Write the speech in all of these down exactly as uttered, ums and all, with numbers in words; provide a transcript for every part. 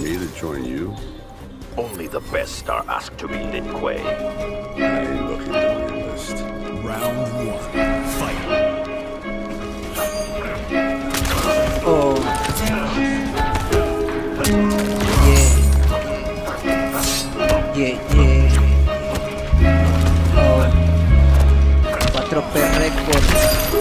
me to join you? Only the best are asked to be Lin Kuei. I ain't looking at your list. Round one, fight. Oh. Yeah. Yeah, yeah. Oh. cuatro P Records.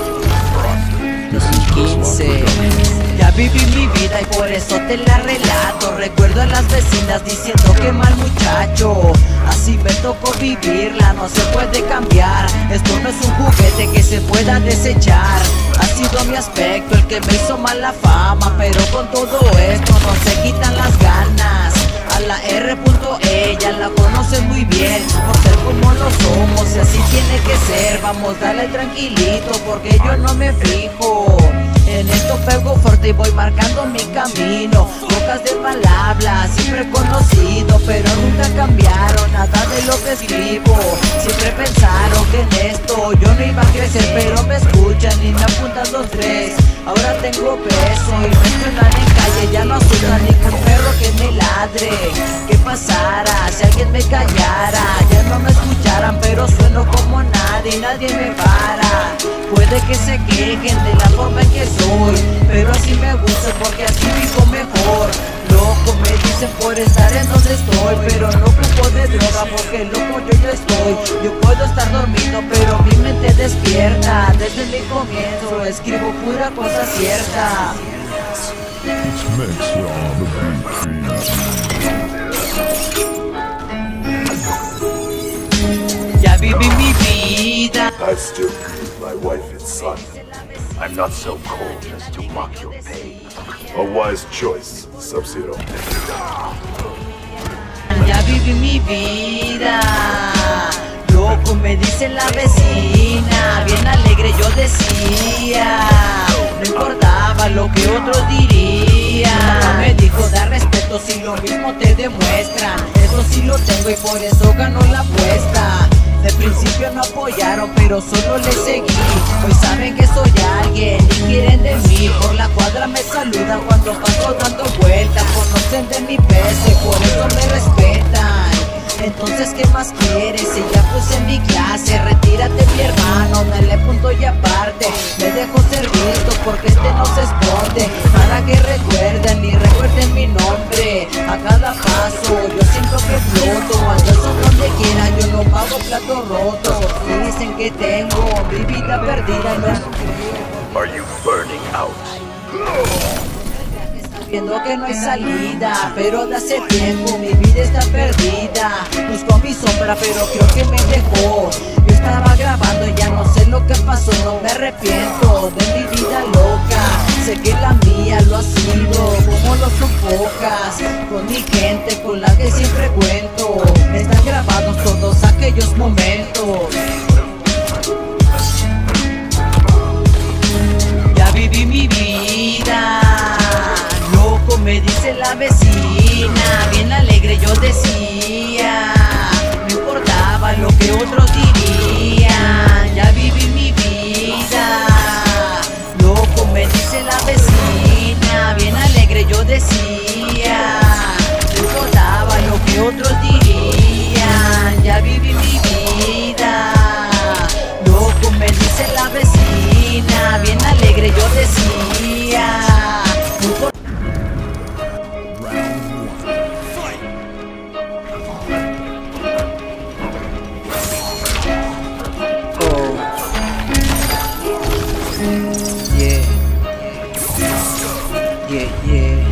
quince. Ya viví mi vida y por eso te la relato. Recuerdo a las vecinas diciendo que mal muchacho. Así me tocó vivirla, no se puede cambiar. Esto no es un juguete que se pueda desechar. Ha sido mi aspecto el que me hizo mala fama, pero con todo esto no se quitan las ganas. A la R. E ya la conoces muy bien, por ser como lo somos y así tiene que ser. Vamos, dale tranquilito porque yo no me fijo. En esto pego fuerte y voy marcando mi camino. Bocas de mal habla, siempre conocido, pero nunca cambiaron nada de lo que escribo. Siempre pensaron que en esto yo no iba a crecer, pero me escuchan y me apuntan los tres. Ahora tengo peso y me entrenan en calle, ya no asusta ningún perro que me ladre. ¿Qué pasara si alguien me callara? Ya no me escucharan, pero sueno como nadie y nadie me para. Puede que se quejen de la forma en que soy, pero así me gusta porque así vivo mejor. Loco me dicen por estar en donde estoy, pero no ocupo de droga porque loco yo ya estoy. Yo puedo estar dormido pero mi mente despierta. Desde mi comienzo escribo pura cosa cierta. Ya viví mi vida. I still grieve my wife and son. I'm not so cold as to mock your pain. A wise choice, Sub-Zero. Ya viví mi vida. Loco me dice la vecina. Bien alegre yo decía. No importaba lo que otros dirían. Me dijo da respeto si lo mismo te demuestran. Eso sí lo tengo y por eso ganó la apuesta. De principio no apoyaron, pero solo le seguí. Hoy saben que soy alguien y quieren de mí. Por la cuadra me saludan cuando paso dando vueltas. Conocen de mi peso y por eso me respetan. Entonces ¿qué más quieres? Si ya puse mi clase. Retírate mi hermano, dale punto y aparte. Me dejo ser visto porque este no se esconde. Para que recuerden y recuerden mi nombre. A cada paso yo siento que floto. Ando donde quiera, yo no pago platos rotos. Y dicen que tengo mi vida perdida, no. Are you burning out? Viendo que no hay salida, pero de hace tiempo mi vida está perdida. Busco mi sombra pero creo que me dejó. Yo estaba grabando y ya no sé lo que pasó. No me arrepiento de mi vida loca. Sé que la mía lo ha sido, como lo son pocas. Con mi gente, con la que siempre cuento. Están grabados todos aquellos momentos. Ya viví mi vida. Me dice la vecina, bien alegre yo decía. No importaba lo que otros dirían. Ya viví mi vida. Loco me dice la vecina, bien alegre yo decía. No importaba lo que otros dirían. Ya viví mi vida. Loco me dice la vecina, bien alegre yo decía. No importaba. Yeah, yeah.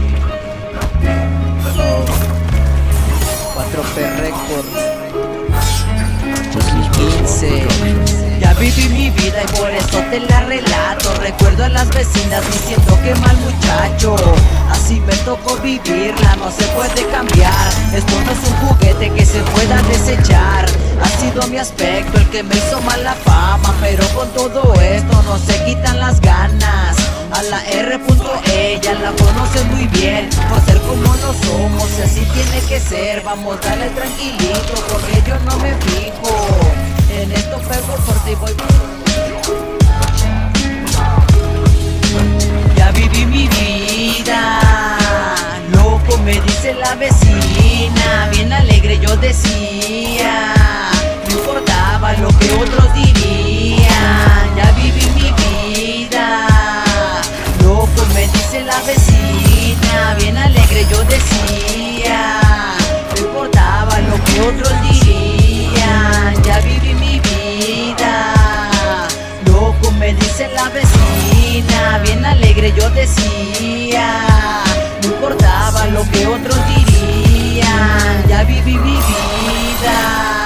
Oh. cuatro P Records. quince. Ya viví mi vida y por eso te la relato. Recuerdo a las vecinas diciendo que mal muchacho. Así me tocó vivirla, no se puede cambiar. Esto no es un juguete que se pueda desechar. Ha sido mi aspecto el que me hizo mala fama, pero con todo esto no se quitan las ganas. A la R. E ya la conoces muy bien, por ser como lo somos y así tiene que ser. Vamos, dale tranquilito porque yo no me fijo. En esto pego fuerte y voy. Ya viví mi vida. Loco me dice la dice la vecina, bien alegre yo decía, no importaba lo que otros dirían, ya viví mi vida.